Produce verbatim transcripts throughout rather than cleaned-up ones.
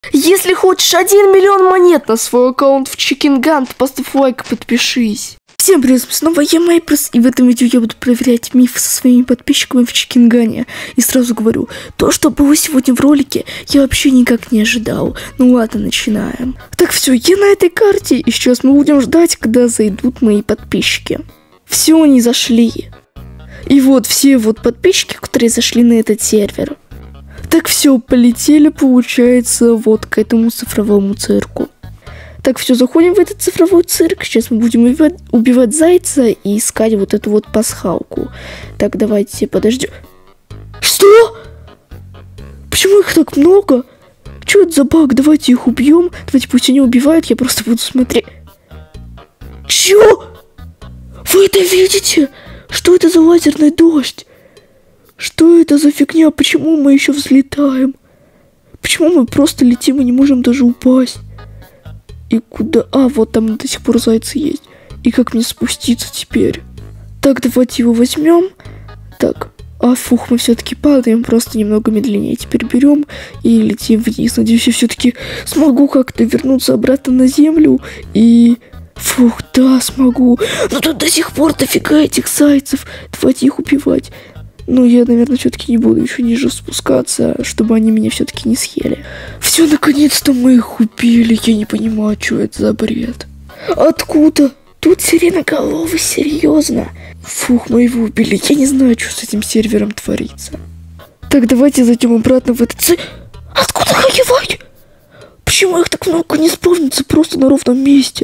Если хочешь один миллион монет на свой аккаунт в Чикинган, то поставь лайк и подпишись. Всем привет, снова я Майпрос, и в этом видео я буду проверять миф со своими подписчиками в Чикингане. И сразу говорю, то, что было сегодня в ролике, я вообще никак не ожидал. Ну ладно, начинаем. Так, все, я на этой карте, и сейчас мы будем ждать, когда зайдут мои подписчики. Все, они зашли. И вот все вот подписчики, которые зашли на этот сервер. Так, все, полетели, получается, вот к этому цифровому цирку. Так, все, заходим в этот цифровой цирк. Сейчас мы будем убивать, убивать зайца и искать вот эту вот пасхалку. Так, давайте подождем. Что? Почему их так много? Что это за баг? Давайте их убьем. Давайте пусть они убивают, я просто буду смотреть. Чё? Вы это видите? Что это за лазерный дождь? Что это за фигня? Почему мы еще взлетаем? Почему мы просто летим и не можем даже упасть? И куда? А, вот там до сих пор зайцы есть. И как мне спуститься теперь? Так, давайте его возьмем. Так, а фух, мы все-таки падаем, просто немного медленнее. Теперь берем и летим вниз. Надеюсь, я все-таки смогу как-то вернуться обратно на землю. И... Фух, да, смогу. Но тут до сих пор дофига этих зайцев. Давайте их убивать. Ну, я, наверное, все-таки не буду еще ниже спускаться, чтобы они меня все-таки не съели. Все, наконец-то мы их убили. Я не понимаю, что это за бред. Откуда? Тут сиреноголовый, серьезно? Фух, мы его убили. Я не знаю, что с этим сервером творится. Так, давайте зайдем обратно в этот... Ц... Откуда хаги-ваги? Почему их так много не спавнится просто на ровном месте?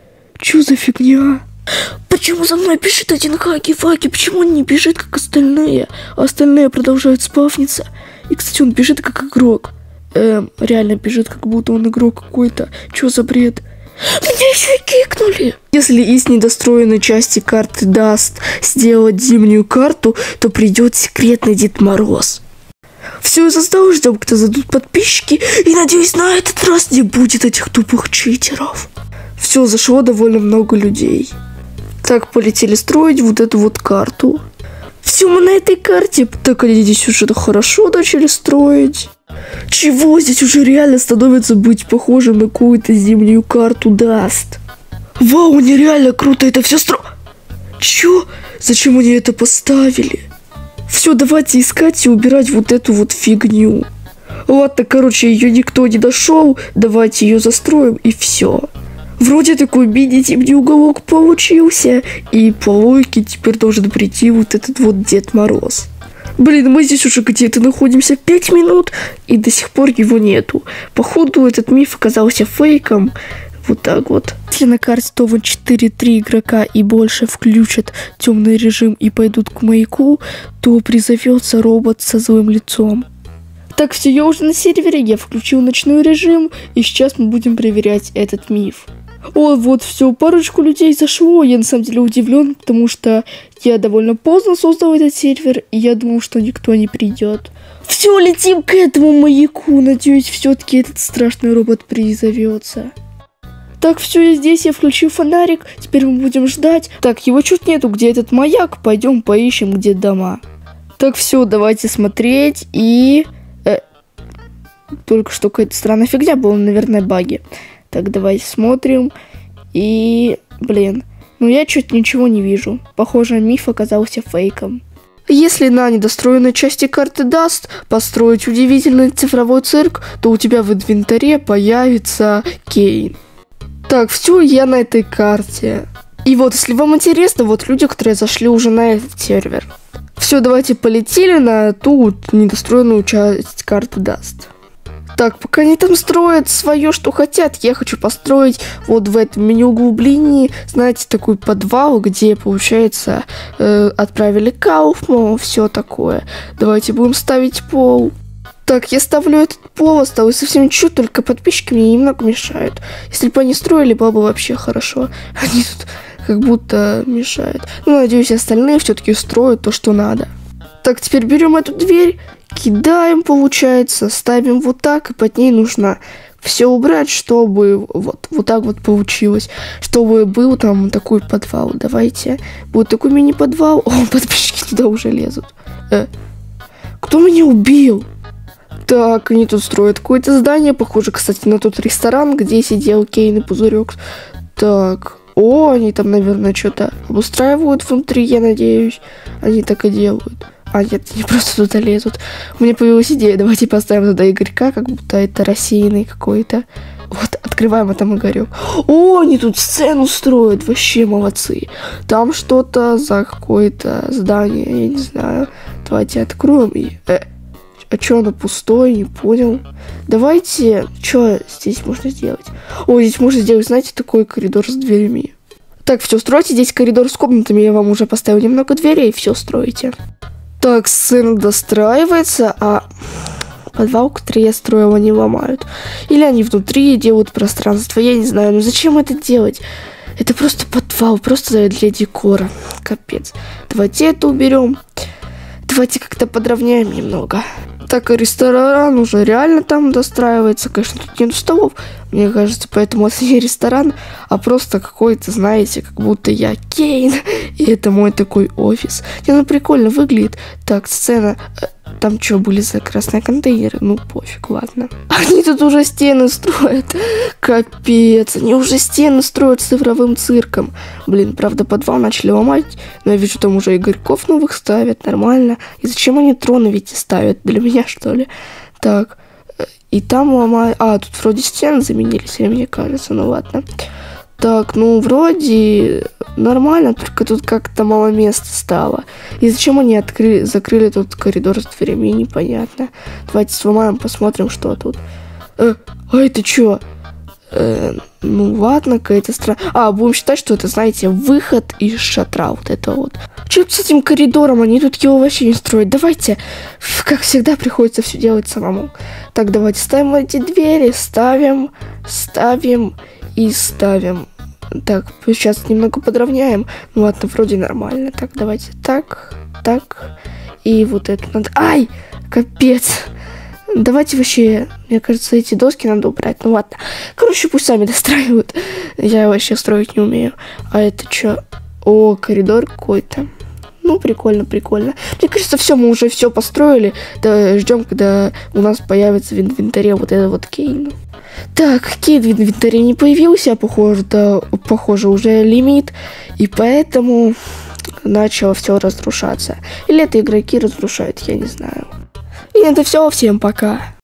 Что за фигня? Почему за мной бежит один хаги-ваги? Почему он не бежит, как остальные? А остальные продолжают спавниться. И, кстати, он бежит, как игрок. Эм, реально бежит, как будто он игрок какой-то. Чё за бред? Меня еще и кикнули. Если из недостроенной части карты Даст сделать зимнюю карту, то придет секретный Дед Мороз. Все, я создал, ждем, когда зайдут подписчики. И надеюсь, на этот раз не будет этих тупых читеров. Все, зашло довольно много людей. Так, полетели строить вот эту вот карту. Все, мы на этой карте. Так, они здесь уже хорошо начали строить. Чего? Здесь уже реально становится быть похожим на какую-то зимнюю карту Даст. Вау, нереально круто это все стро... Чё? Зачем они это поставили? Все, давайте искать и убирать вот эту вот фигню. Ладно, короче, ее никто не дошел. Давайте ее застроим и все. Вроде такой мини-зимний уголок получился. И по логике теперь должен прийти вот этот вот Дед Мороз. Блин, мы здесь уже где-то находимся пять минут, и до сих пор его нету. Походу, этот миф оказался фейком. Вот так вот. Если на карте то вот четыре-три игрока и больше включат темный режим и пойдут к маяку, то призовется робот со злым лицом. Так, все, я уже на сервере, я включил ночной режим, и сейчас мы будем проверять этот миф. О, вот все, парочку людей зашло. Я на самом деле удивлен, потому что я довольно поздно создал этот сервер, и я думал, что никто не придет. Все, летим к этому маяку. Надеюсь, все-таки этот страшный робот призовется. Так, все, я здесь, я включил фонарик. Теперь мы будем ждать. Так, его чуть нету, где этот маяк. Пойдем поищем, где дома. Так, все, давайте смотреть. И... Э, только что какая-то странная фигня была, наверное, баги. Так, давайте смотрим. И, блин, ну я чуть ничего не вижу. Похоже, миф оказался фейком. Если на недостроенной части карты Даст построить удивительный цифровой цирк, то у тебя в инвентаре появится Кейн. Так, все, я на этой карте. И вот, если вам интересно, вот люди, которые зашли уже на этот сервер. Все, давайте полетели на ту недостроенную часть карты Даст. Так, пока они там строят свое, что хотят, я хочу построить вот в этом мини-углублении, знаете, такой подвал, где, получается, э, отправили Кауфман, все такое. Давайте будем ставить пол. Так, я ставлю этот пол, осталось совсем чуть, только подписчики мне немного мешают. Если бы они строили, было бы вообще хорошо. Они тут как будто мешают. Ну, надеюсь, остальные все-таки строят то, что надо. Так, теперь берем эту дверь. Кидаем, получается, ставим вот так, и под ней нужно все убрать, чтобы вот, вот так вот получилось, чтобы был там такой подвал. Давайте, будет такой мини-подвал. О, подписчики туда уже лезут. Э, кто меня убил? Так, они тут строят какое-то здание, похоже, кстати, на тот ресторан, где сидел Кейн и Пузырек. Так, о, они там, наверное, что-то обустраивают внутри, я надеюсь. Они так и делают. А нет, они просто туда лезут. У меня появилась идея, давайте поставим туда Игорька, как будто это рассеянный какой-то. Вот, открываем, а там Игорек. О, они тут сцену строят, вообще молодцы. Там что-то за какое-то здание, я не знаю. Давайте откроем и... Э, а что оно пустое, не понял. Давайте, что здесь можно сделать? О, здесь можно сделать, знаете, такой коридор с дверями. Так, все, стройте здесь коридор с комнатами, я вам уже поставил немного дверей, все строите. Так, сцена достраивается, а подвал, который я строила, не ломают. Или они внутри делают пространство, я не знаю, ну зачем это делать? Это просто подвал, просто для декора. Капец. Давайте это уберем. Давайте как-то подровняем немного. Так, и ресторан уже реально там достраивается. Конечно, тут нет столов, мне кажется, поэтому это не ресторан, а просто какой-то, знаете, как будто я Кейн, и это мой такой офис. Не, ну прикольно выглядит. Так, сцена... Там что, были за красные контейнеры? Ну, пофиг, ладно. Они тут уже стены строят. Капец, они уже стены строят с цифровым цирком. Блин, правда, подвал начали ломать, но я вижу, там уже Игорьков новых ставят, нормально. И зачем они троны ведь ставят? Для меня, что ли? Так, и там ломают... А, тут вроде стены заменились, или мне кажется, ну ладно. Так, ну, вроде нормально, только тут как-то мало места стало. И зачем они открыли, закрыли тут коридор с дверями, непонятно. Давайте сломаем, посмотрим, что тут. Э, а это что? Э, ну, ладно, какая-то странная... А, будем считать, что это, знаете, выход из шатра, вот это вот. Что с этим коридором? Они тут его вообще не строят. Давайте, как всегда, приходится все делать самому. Так, давайте ставим эти двери, ставим, ставим... И ставим. Так, сейчас немного подровняем. Ну ладно, вроде нормально. Так, давайте так, так. И вот это надо... Ай! Капец! Давайте вообще... Мне кажется, эти доски надо убрать. Ну ладно. Короче, пусть сами достраивают. Я вообще строить не умею. А это что? О, коридор какой-то. Ну, прикольно, прикольно. Мне кажется, все, мы уже все построили. Да, ждем, когда у нас появится в инвентаре вот этот вот Кейн. Так, Кейн в инвентаре не появился, похоже, да, похоже, уже лимит. И поэтому начало все разрушаться. Или это игроки разрушают, я не знаю. И это все, всем пока.